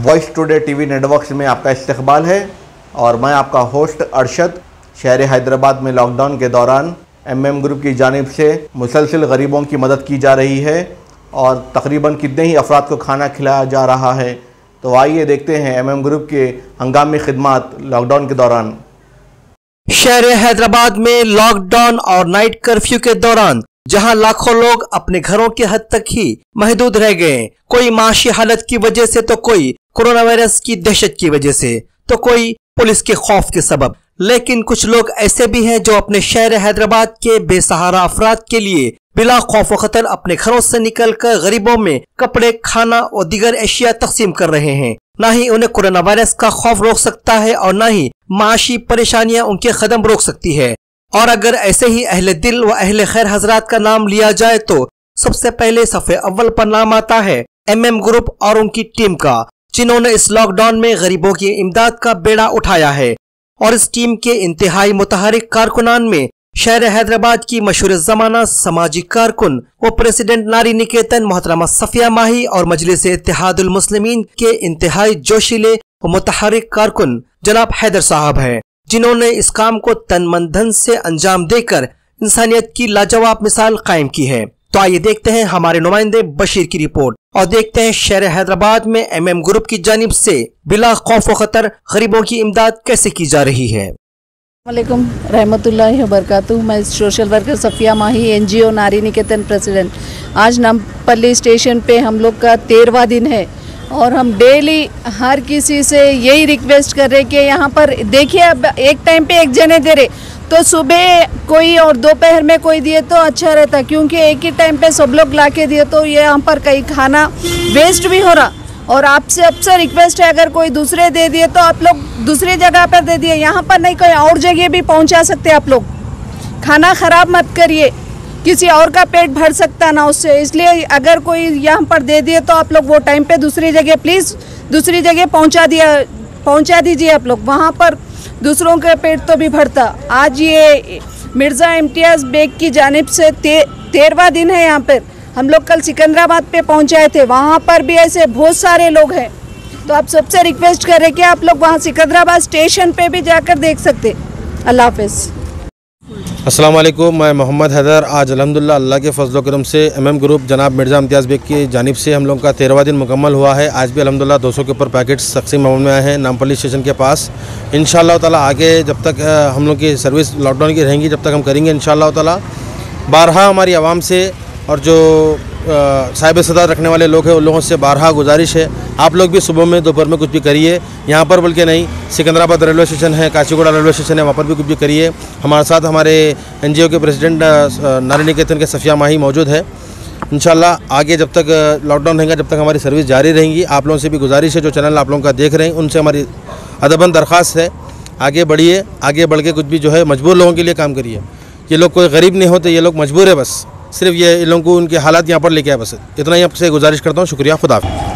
Voice today TV networks में आपका इस्तकबाल है और मैं आपका होस्ट अरशद। शहर हैदराबाद में लॉकडाउन के दौरान MM ग्रुप की जानिब से मुसलसल गरीबों की मदद की जा रही है और तकरीबन कितने ही अफराद को खाना खिलाया जा रहा है। तो आइए देखते हैं MM ग्रुप के हंगामी खिदमात लॉकडाउन के दौरान। शहर हैदराबाद में लॉकडाउन और नाइट कर्फ्यू के दौरान जहां लाखों लोग अपने घरों की हद तक ही महदूद रह गए, कोई माशी हालत की वजह से तो कोई कोरोना वायरस की दहशत की वजह से तो कोई पुलिस के खौफ के सबब, लेकिन कुछ लोग ऐसे भी हैं जो अपने शहर हैदराबाद के बेसहारा अफराद के लिए बिला खौफ व खतर अपने घरों से निकलकर गरीबों में कपड़े, खाना और दीगर एशिया तकसीम कर रहे हैं। न ही उन्हें कोरोना वायरस का खौफ रोक सकता है और न ही माशी परेशानियां उनके कदम रोक सकती है। और अगर ऐसे ही अहले दिल व अहले खैर हजरात का नाम लिया जाए तो सबसे पहले सफ़े अव्वल पर नाम आता है MM ग्रुप और उनकी टीम का, जिन्होंने इस लॉकडाउन में गरीबों की इमदाद का बेड़ा उठाया है। और इस टीम के इंतहाई मुतहरिक कारकुनान में शहर हैदराबाद की मशहूर जमाना समाजी कारकुन व प्रेसिडेंट नारी निकेतन मोहतरमा सफिया माही और मजलिस इत्तेहादुल मुस्लिमीन के इंतहाई जोशीले व मुतहरिक कारकुन जनाब हैदर साहब हैं, जिन्होंने इस काम को तन मन धन से अंजाम देकर इंसानियत की लाजवाब मिसाल कायम की है। तो आइए देखते हैं हमारे नुमाइंदे बशीर की रिपोर्ट और देखते हैं शहर हैदराबाद में MM ग्रुप की जानिब से बिला खौफ व खतर गरीबों की इमदाद कैसे की जा रही है। वालेकुम रहमतुल्लाहि व बरकातुहू। मैं social worker Safiya Mahi, NGO Nari निकेतन प्रेसिडेंट। आज नामपल्ली स्टेशन पे हम लोग का 13वां दिन है और हम डेली हर किसी से यही रिक्वेस्ट कर रहे कि यहाँ पर देखिए, अब एक टाइम पे एक जने दे रहे तो सुबह कोई और दोपहर में कोई दिए तो अच्छा रहता, क्योंकि एक ही टाइम पे सब लोग ला के दिए तो ये यहाँ पर कहीं खाना वेस्ट भी हो रहा। और आपसे अब से रिक्वेस्ट है, अगर कोई दूसरे दे दिए तो आप लोग दूसरी जगह पर दे दिए, यहाँ पर नहीं कोई और जगह भी पहुँचा सकते आप लोग। खाना ख़राब मत करिए, किसी और का पेट भर सकता ना उससे, इसलिए अगर कोई यहाँ पर दे दिए तो आप लोग वो टाइम पे दूसरी जगह प्लीज़ दूसरी जगह पहुँचा दीजिए आप लोग, वहाँ पर दूसरों का पेट तो भी भरता। आज ये मिर्ज़ा इम्तियाज़ बेग की जानिब से 13वां दिन है। यहाँ पर हम लोग कल सिकंदराबाद पे पहुँचाए थे, वहाँ पर भी ऐसे बहुत सारे लोग हैं। तो आप सबसे रिक्वेस्ट कर रहे कि आप लोग वहाँ सिकंदराबाद स्टेशन पे भी जाकर देख सकते। अल्लाह हाफ़िज़। अस्सलाम वालेकुम, मैं मोहम्मद हैदर। आज अल्हम्दुलिल्लाह अल्लाह के फजल करम से MM ग्रुप जनाब मिर्ज़ा इम्तियाज़ बेग की जानिब से हम लोग का 13वां दिन मुकम्मल हुआ है। आज भी अल्हम्दुलिल्लाह 200 के ऊपर पैकेट्स तकसीम अमल में आए हैं नामपल्ली स्टेशन के पास। इंशाअल्लाह ताला आगे जब तक हम लोग की सर्विस लॉकडाउन की रहेंगी जब तक हम करेंगे इंशाअल्लाह ताला। बारहा हमारी आवाम से और जो साहिब सदार रखने वाले लोग हैं उन लोगों से बारहा गुजारिश है, आप लोग भी सुबह में दोपहर में कुछ भी करिए। यहाँ पर बल्कि नहीं, सिकंदराबाद रेलवे स्टेशन है, काचीगुड़ा रेलवे स्टेशन है, वहाँ पर भी कुछ भी करिए। हमारे साथ हमारे NGO के प्रेसिडेंट नारी निकेतन के सफिया माही मौजूद है। इंशाल्लाह आगे जब तक लॉकडाउन रहेगा जब तक हमारी सर्विस जारी रहेंगी। आप लोगों से भी गुजारिश है, जो चैनल आप लोगों का देख रहे हैं उनसे हमारी अदबन दरख्वास्त है, आगे बढ़िए, आगे बढ़ के कुछ भी जो है मजबूर लोगों के लिए काम करिए। ये लोग कोई गरीब नहीं होते, ये लोग मजबूर है, बस सिर्फ ये इन लोगों को उनके हालात यहाँ पर लेके आए, बस इतना ही आपसे गुजारिश करता हूँ। शुक्रिया, खुदा।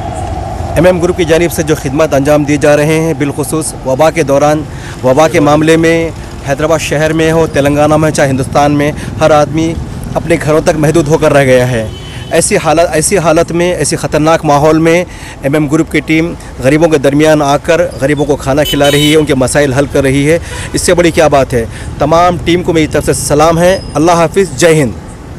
MM ग्रुप की जानिब से जो खिदमत अंजाम दिए जा रहे हैं, बिलखुसूस वबा के दौरान, वबा के मामले में हैदराबाद शहर में हो, तेलंगाना में, चाहे हिंदुस्तान में, हर आदमी अपने घरों तक महदूद होकर रह गया है। ऐसी हालत में, ऐसी ख़तरनाक माहौल में MM ग्रुप की टीम गरीबों के दरमियान आकर गरीबों को खाना खिला रही है, उनके मसाइल हल कर रही है। इससे बड़ी क्या बात है। तमाम टीम को मेरी तरफ से सलाम है। अल्लाह हाफिज़, जय हिंद।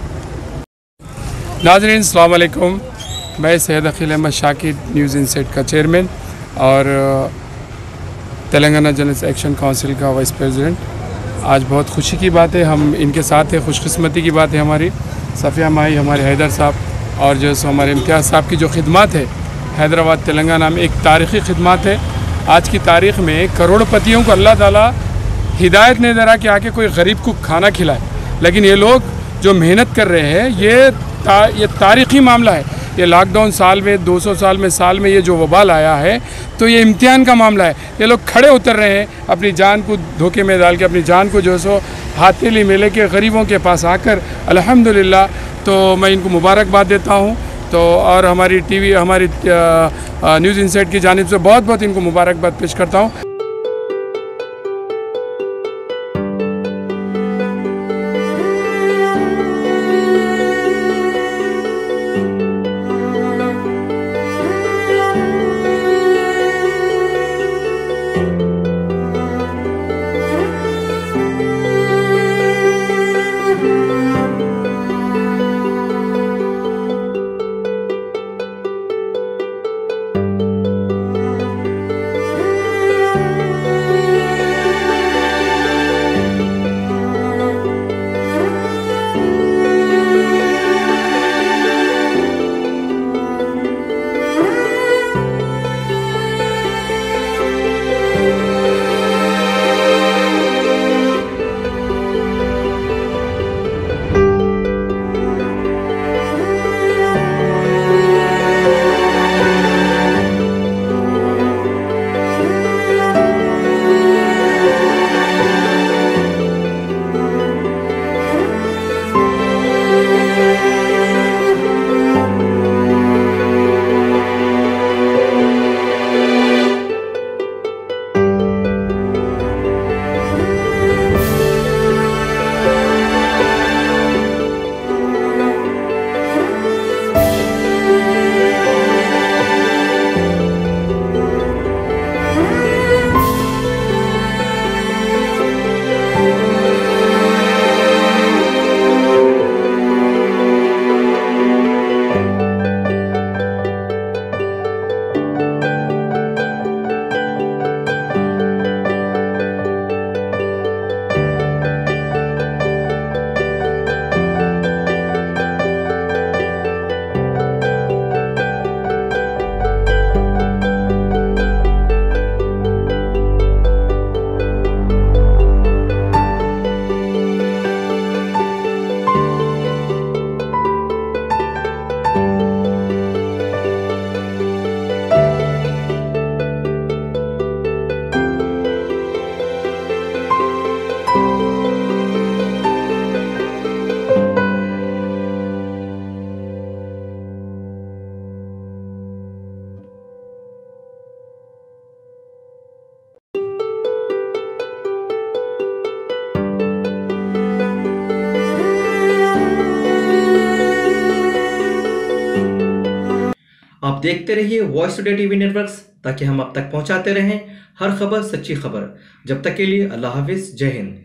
नाज़रीन अस्सलाम वालेकुम, मैं सैयद अकील अहमद शाकिर, न्यूज़ इनसाइट का चेयरमैन और तेलंगाना जर्नलिस्ट एक्शन काउंसिल का वाइस प्रेसिडेंट। आज बहुत खुशी की बात है, हम इनके साथ हैं, खुशकिस्मती की बात है हमारी। सफिया माही, हमारे हैदर साहब और जो हमारे इम्तियाज़ साहब की जो खिदमत है हैदराबाद तेलंगाना में, एक तारीख़ी खिदमत है। आज की तारीख़ में करोड़पतियों को अल्लाह ताला हिदायत नहीं दे रहा कि आके कोई गरीब को खाना खिलाए, लेकिन ये लोग जो मेहनत कर रहे हैं ये तारीख़ी मामला है। ये लॉकडाउन साल में 200 साल में ये जो वबाल आया है तो ये इम्तिहान का मामला है। ये लोग खड़े उतर रहे हैं, अपनी जान को धोखे में डाल के, अपनी जान को जो सो हाथेली में लेके गरीबों के पास आकर अल्हम्दुलिल्लाह, तो मैं इनको मुबारकबाद देता हूँ। तो और हमारी न्यूज़ इनसाइट की जानिब से बहुत बहुत इनको मुबारकबाद पेश करता हूँ। आप देखते रहिए वॉइस टुडे टीवी नेटवर्क्स, ताकि हम आप तक पहुंचाते रहें हर खबर, सच्ची खबर। जब तक के लिए अल्लाह हाफिज, जय हिंद।